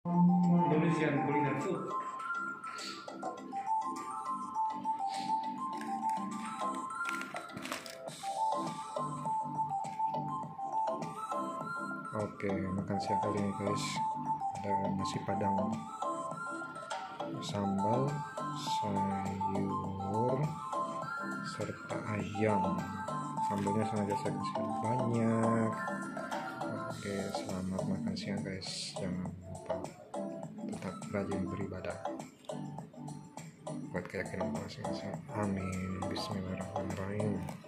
Indonesian kuliner food. Oke, makan siang kali ini guys, ada nasi padang, sambal, sayur, serta ayam. Sambalnya sengaja saya kasih banyak. Oke, selamat makan siang guys, jangan lupa tetap rajin beribadah buat keyakinan masing-masing. Amin. Bismillahirrahmanirrahim.